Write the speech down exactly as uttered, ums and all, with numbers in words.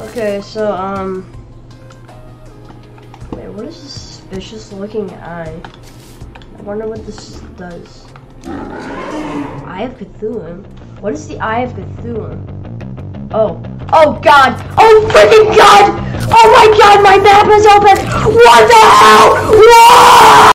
Okay, so, um... wait, what is this suspicious looking eye? I wonder what this does. Eye of Cthulhu? What is the Eye of Cthulhu? Oh. Oh god! Oh freaking god! Oh my god, my map is open! What the hell? Whoa!